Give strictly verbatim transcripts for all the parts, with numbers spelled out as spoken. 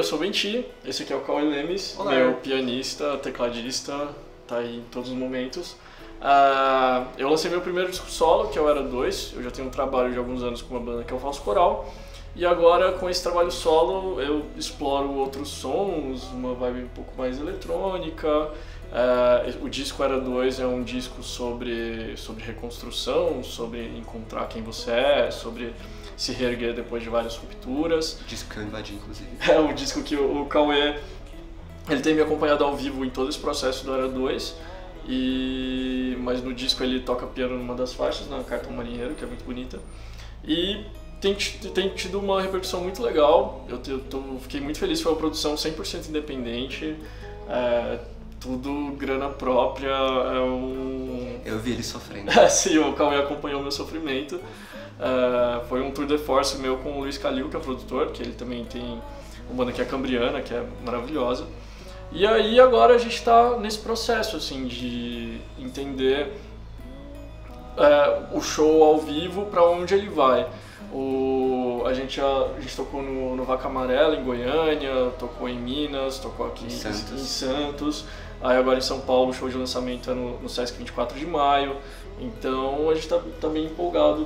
eu sou o Benti, esse aqui é o Cauê Lemes, Olá. Meu pianista, tecladista, tá aí em todos os momentos. Uh, eu lancei meu primeiro disco solo, que é o Era dois, eu já tenho um trabalho de alguns anos com uma banda que é o Falso Coral. E agora, com esse trabalho solo, eu exploro outros sons, uma vibe um pouco mais eletrônica. Uh, o disco Era dois é um disco sobre, sobre reconstrução, sobre encontrar quem você é, sobre se reerguer depois de várias rupturas. O disco que eu invadi, inclusive. É o disco que o, o Cauê, ele tem me acompanhado ao vivo em todo esse processo do Era dois. E, mas no disco ele toca piano numa das faixas, na Cartão Marinheiro, que é muito bonita. E tem, tem tido uma repercussão muito legal, eu, eu tô, fiquei muito feliz, foi uma produção cem por cento independente, é, tudo grana própria, é um... Eu vi ele sofrendo. Sim, o Cauê acompanhou o meu sofrimento. É, foi um tour de force meu com o Luiz Calil, que é o produtor, que ele também tem uma banda que é Cambriana, que é maravilhosa. E aí agora a gente está nesse processo assim, de entender é, o show ao vivo, para onde ele vai. O, a, gente, a, a gente tocou no, no Vaca Amarela, em Goiânia, tocou em Minas, tocou aqui em Santos. em Santos. Aí agora em São Paulo o show de lançamento é no, no Sesc vinte e quatro de maio. Então a gente está tá bem empolgado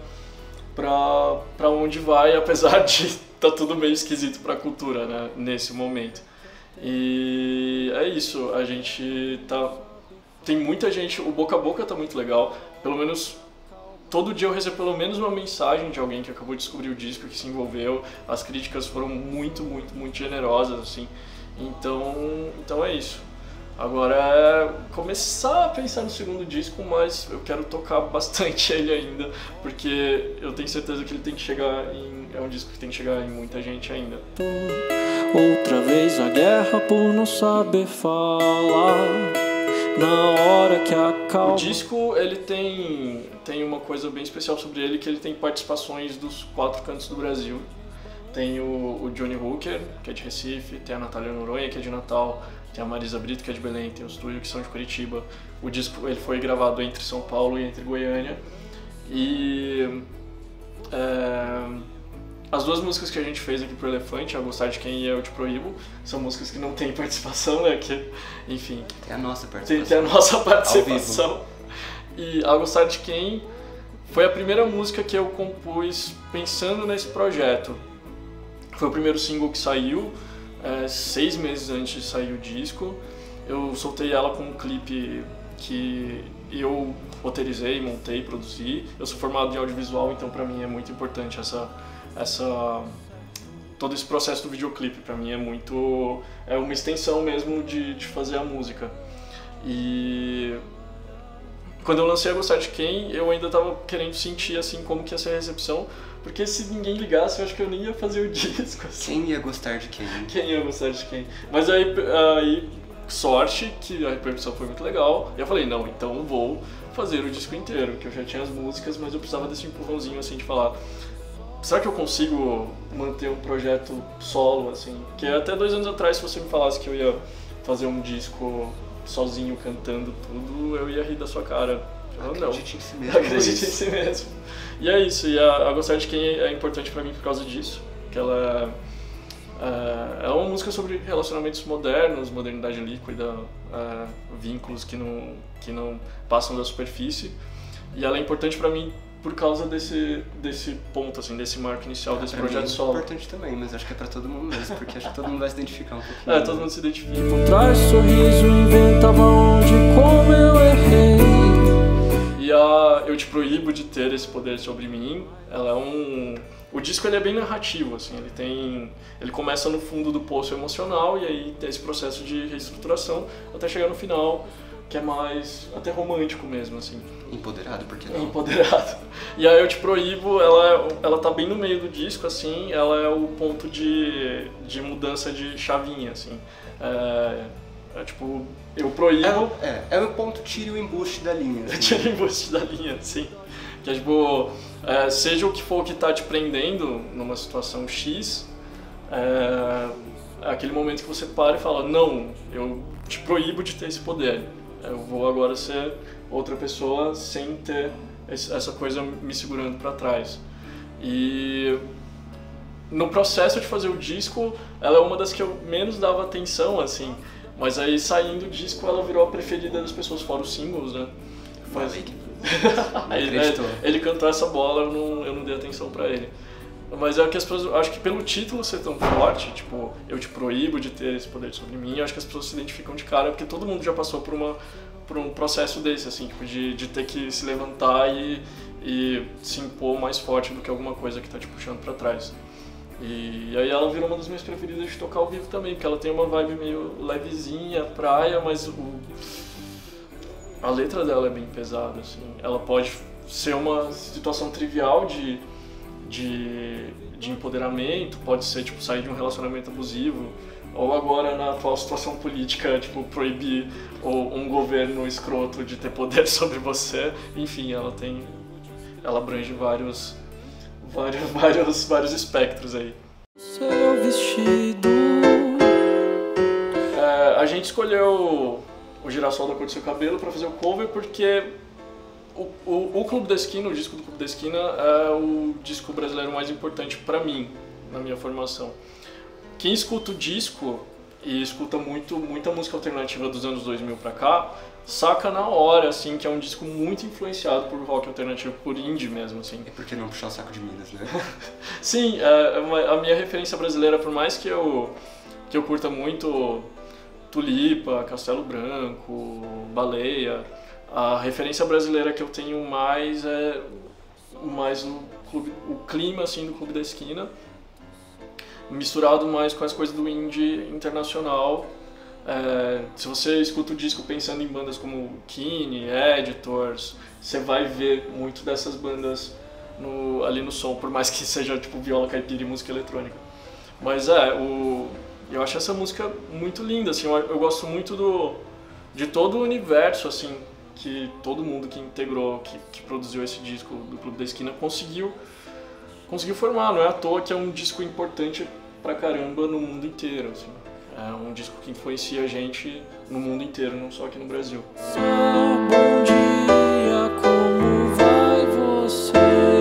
para onde vai, apesar de tá tudo meio esquisito para a cultura, né, nesse momento. E é isso, a gente tá... Tem muita gente, o boca a boca tá muito legal, pelo menos todo dia eu recebo pelo menos uma mensagem de alguém que acabou de descobrir o disco, que se envolveu, as críticas foram muito, muito, muito generosas, assim, então, então é isso. Agora é começar a pensar no segundo disco, mas eu quero tocar bastante ele ainda, porque eu tenho certeza que ele tem que chegar em... é um disco que tem que chegar em muita gente ainda. Outra vez a guerra por não saber falar, na hora que acalma. O disco, ele tem, tem uma coisa bem especial sobre ele, que ele tem participações dos quatro cantos do Brasil. Tem o, o Johnny Hooker, que é de Recife, tem a Natália Noronha, que é de Natal, tem a Marisa Brito, que é de Belém, tem os Túlio, que são de Curitiba. O disco ele foi gravado entre São Paulo e entre Goiânia. E é, as duas músicas que a gente fez aqui pro Elefante, A Gostar de Quem e Eu Te Proíbo, são músicas que não tem participação, né? Que, enfim, tem a nossa participação. Tem, tem a nossa participação. E A Gostar de Quem foi a primeira música que eu compus pensando nesse projeto. Foi o primeiro single que saiu, é, seis meses antes de sair o disco. Eu soltei ela com um clipe que eu roteirizei, montei, produzi. Eu sou formado em audiovisual, então pra mim é muito importante essa, essa, todo esse processo do videoclipe. Pra mim é muito, é uma extensão mesmo de, de fazer a música. E quando eu lancei A Gostar de Quem, eu ainda tava querendo sentir assim como que ia ser a recepção, porque se ninguém ligasse, eu acho que eu nem ia fazer o disco. Assim. Quem ia gostar de quem? Quem ia gostar de quem? Mas aí, aí, sorte, que a repercussão foi muito legal, e eu falei, não, então eu vou fazer o disco inteiro, que eu já tinha as músicas, mas eu precisava desse empurrãozinho, assim, de falar, será que eu consigo manter um projeto solo, assim? Porque até dois anos atrás, se você me falasse que eu ia fazer um disco sozinho, cantando tudo, eu ia rir da sua cara. Eu, não. Acredite em si mesmo. Acredite em si mesmo. E é isso, e a, a Gostar de Quem é importante pra mim por causa disso, que ela é, é uma música sobre relacionamentos modernos, modernidade líquida, é, vínculos que não, que não passam da superfície, e ela é importante pra mim por causa desse, desse ponto, assim, desse marco inicial, é, desse pra projeto mim é solo. É importante também, mas acho que é pra todo mundo mesmo, porque acho que todo mundo vai se identificar um pouquinho. É, todo mundo se identifica. Traz sorriso, inventava onde, como eu errei. E a Eu Te Proíbo de Ter Esse Poder Sobre Mim, ela é um... O disco ele é bem narrativo, assim, ele tem... Ele começa no fundo do poço emocional e aí tem esse processo de reestruturação até chegar no final, que é mais até romântico mesmo, assim. Empoderado, por que não? Empoderado. E a Eu Te Proíbo, ela, ela tá bem no meio do disco, assim, ela é o ponto de, de mudança de chavinha, assim. É, é tipo, eu proíbo... É, é, é o ponto tire o embuste da linha. Assim. Tire o embuste da linha, sim. Que é tipo, é, seja o que for que tá te prendendo numa situação X, é, é aquele momento que você para e fala, não, eu te proíbo de ter esse poder. Eu vou agora ser outra pessoa sem ter essa coisa me segurando para trás. E no processo de fazer o disco, ela é uma das que eu menos dava atenção, assim. Mas aí, saindo o disco, ela virou a preferida das pessoas, fora os singles, né? Mas... ele, ele cantou essa bola, eu não, eu não dei atenção pra ele. Mas é que as pessoas, acho que pelo título ser tão forte, tipo, eu te proíbo de ter esse poder sobre mim, acho que as pessoas se identificam de cara, porque todo mundo já passou por, uma, por um processo desse, assim, tipo, de, de ter que se levantar e, e se impor mais forte do que alguma coisa que tá te puxando pra trás. E, e aí ela virou uma das minhas preferidas de tocar ao vivo também, porque ela tem uma vibe meio levezinha, praia, mas o, a letra dela é bem pesada, assim. Ela pode ser uma situação trivial de, de, de empoderamento, pode ser tipo sair de um relacionamento abusivo, ou agora na atual situação política, tipo proibir ou um governo escroto de ter poder sobre você. Enfim, ela tem, ela abrange vários Vários, vários, vários espectros aí. Seu vestido. É, a gente escolheu o Girassol da Cor do Seu Cabelo para fazer o cover porque o, o, o Clube da Esquina, o disco do Clube da Esquina, é o disco brasileiro mais importante para mim, na minha formação. Quem escuta o disco e escuta muito, muita música alternativa dos anos dois mil pra cá, saca na hora, assim, que é um disco muito influenciado por rock alternativo, por indie mesmo, assim. E por que não puxar o saco de Minas, né? Sim, é, a minha referência brasileira, por mais que eu, que eu curta muito Tulipa, Castelo Branco, Baleia, a referência brasileira que eu tenho mais é mais o, clube, o clima, assim, do Clube da Esquina, misturado mais com as coisas do indie internacional. É, se você escuta o disco pensando em bandas como Kine, Editors, você vai ver muito dessas bandas no, ali no som, por mais que seja tipo viola caipira e música eletrônica. Mas é, o, eu acho essa música muito linda, assim, eu, eu gosto muito do, de todo o universo, assim, que todo mundo que integrou, que, que produziu esse disco do Clube da Esquina conseguiu, conseguiu formar. Não é à toa que é um disco importante pra caramba no mundo inteiro, assim. É um disco que influencia a gente no mundo inteiro, não só aqui no Brasil. Só bom dia, como vai você?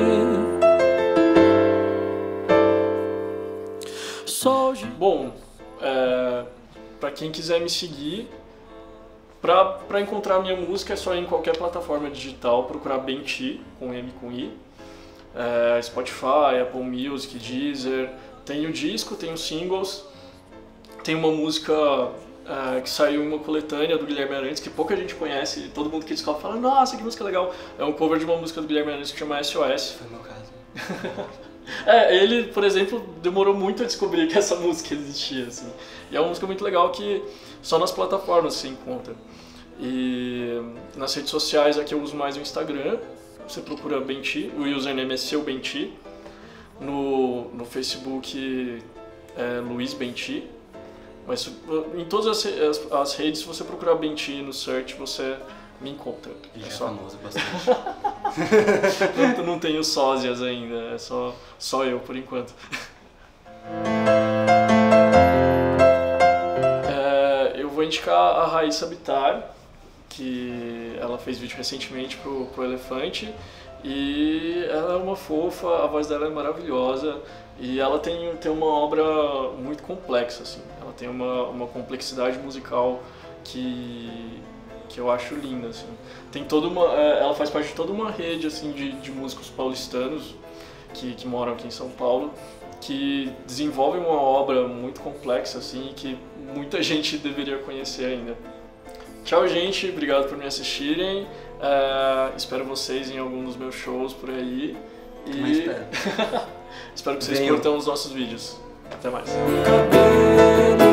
Só de... Bom, é, pra quem quiser me seguir, pra, pra encontrar a minha música é só ir em qualquer plataforma digital, procurar Benti, com M com I, é, Spotify, Apple Music, Deezer. Tem o disco, tem os singles. Tem uma música uh, que saiu em uma coletânea do Guilherme Arantes, que pouca gente conhece, todo mundo que descobre fala, nossa, que música legal. É um cover de uma música do Guilherme Arantes que chama S O S. Foi o meu caso. É, ele, por exemplo, demorou muito a descobrir que essa música existia, assim. E é uma música muito legal que só nas plataformas se encontra. E nas redes sociais aqui eu uso mais o Instagram, você procura Benti, o username é seu Benti. No, no Facebook é Luiz Benti. Mas em todas as, as, as redes, se você procurar Benti no search, você me encontra. Ele é é só... famoso bastante. não, não tenho sósias ainda, é só, só eu por enquanto. É, eu vou indicar a Raíssa Bittar, que ela fez vídeo recentemente pro, pro Elefante. E ela é uma fofa, a voz dela é maravilhosa e ela tem, tem uma obra muito complexa, assim. Ela tem uma, uma complexidade musical que, que eu acho linda, assim. Tem toda uma, ela faz parte de toda uma rede, assim, de, de músicos paulistanos que, que moram aqui em São Paulo, que desenvolvem uma obra muito complexa, assim, que muita gente deveria conhecer ainda. Tchau, gente, obrigado por me assistirem. Uh, espero vocês em algum dos meus shows por aí. E espero. espero que vocês Venham. curtam os nossos vídeos. Até mais. cabelo.